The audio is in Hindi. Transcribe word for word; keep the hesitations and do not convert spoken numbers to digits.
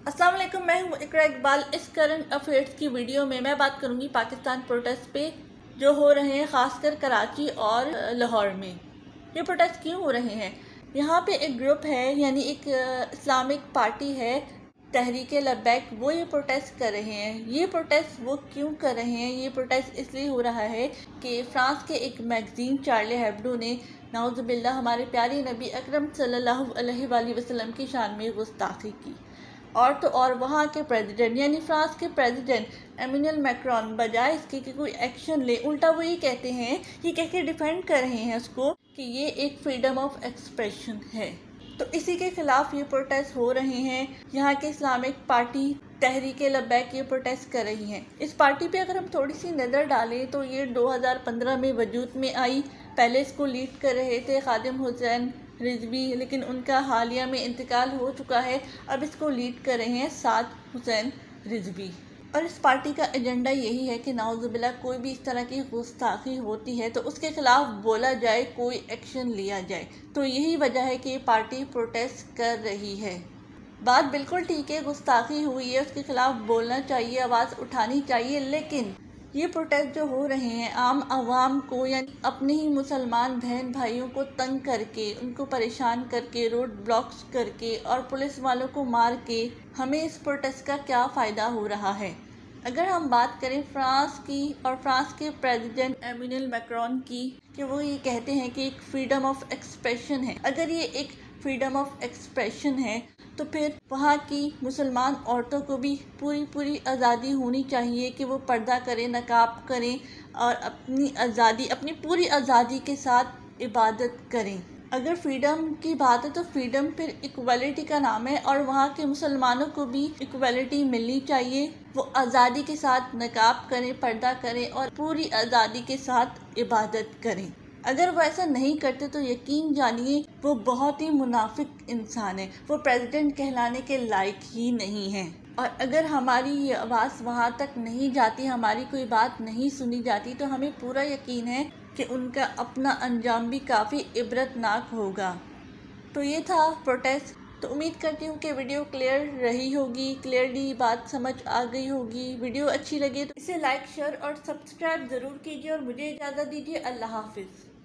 अस्सलाम वालेकुम, मैं हूँ इकरा इकबाल। इस करंट अफेयर्स की वीडियो में मैं बात करूँगी पाकिस्तान प्रोटेस्ट पे जो हो रहे हैं, ख़ासकर कराची और लाहौर में। ये प्रोटेस्ट क्यों हो रहे हैं? यहाँ पे एक ग्रुप है, यानी एक इस्लामिक पार्टी है तहरीक लब्बैक, वो ये प्रोटेस्ट कर रहे हैं। ये प्रोटेस्ट वो क्यों कर रहे हैं? ये प्रोटेस्ट इसलिए हो रहा है कि फ़्रांस के एक मैगज़ीन चार्ली हेब्डो ने नाउज़ुबिल्लाह हमारे प्यारे नबी अकरम सल्लल्लाहु अलैहि वसल्लम की शान में गुस्ताखी की। और तो और वहाँ के प्रेसिडेंट यानी फ्रांस के प्रेसिडेंट एमिनुअल मैक्रोन बजाय इसके कि कोई एक्शन ले, उल्टा वो ये कहते हैं, ये कह के डिफेंड कर रहे हैं उसको कि ये एक फ्रीडम ऑफ एक्सप्रेशन है। तो इसी के खिलाफ ये प्रोटेस्ट हो रहे हैं। यहाँ के इस्लामिक पार्टी तहरीक लब्बैक ये प्रोटेस्ट कर रही हैं। इस पार्टी पे अगर हम थोड़ी सी नज़र डालें तो ये दो हज़ार पंद्रह में वजूद में आई। पहले इसको लीड कर रहे थे खादिम हुसैन रिजवी, लेकिन उनका हालिया में इंतकाल हो चुका है। अब इसको लीड कर रहे हैं साद हुसैन रिजवी। और इस पार्टी का एजेंडा यही है कि नाउज़ुबिल्लाह कोई भी इस तरह की गुस्ताखी होती है तो उसके खिलाफ बोला जाए, कोई एक्शन लिया जाए। तो यही वजह है कि ये पार्टी प्रोटेस्ट कर रही है। बात बिल्कुल ठीक है, गुस्ताखी हुई है, उसके खिलाफ बोलना चाहिए, आवाज़ उठानी चाहिए, लेकिन ये प्रोटेस्ट जो हो रहे हैं आम आवाम को यानी अपने ही मुसलमान बहन भाइयों को तंग करके, उनको परेशान करके, रोड ब्लॉक्स करके और पुलिस वालों को मार के, हमें इस प्रोटेस्ट का क्या फ़ायदा हो रहा है? अगर हम बात करें फ्रांस की और फ्रांस के प्रेसिडेंट एमिनुअल मैक्रोन की, कि वो ये कहते हैं कि एक फ्रीडम ऑफ एक्सप्रेशन है। अगर ये एक फ्रीडम ऑफ एक्सप्रेशन है तो फिर वहाँ की मुसलमान औरतों को भी पूरी पूरी आज़ादी होनी चाहिए कि वो पर्दा करें, नकाब करें और अपनी आज़ादी, अपनी पूरी आज़ादी के साथ इबादत करें। अगर फ्रीडम की बात है तो फ्रीडम फिर इक्वलिटी का नाम है और वहाँ के मुसलमानों को भी इक्वलिटी मिलनी चाहिए। वो आज़ादी के साथ नकाब करें, पर्दा करें और पूरी आज़ादी के साथ इबादत करें। अगर वो ऐसा नहीं करते तो यकीन जानिए वो बहुत ही मुनाफिक इंसान है, वो प्रेसिडेंट कहलाने के लायक ही नहीं है। और अगर हमारी ये आवाज़ वहाँ तक नहीं जाती, हमारी कोई बात नहीं सुनी जाती, तो हमें पूरा यकीन है कि उनका अपना अंजाम भी काफ़ी इबरतनाक होगा। तो ये था प्रोटेस्ट। तो उम्मीद करती हूँ कि वीडियो क्लियर रही होगी, क्लियरली बात समझ आ गई होगी। वीडियो अच्छी लगे तो इसे लाइक, शेयर और सब्सक्राइब ज़रूर कीजिए और मुझे इजाज़त दीजिए। अल्लाह हाफिज़।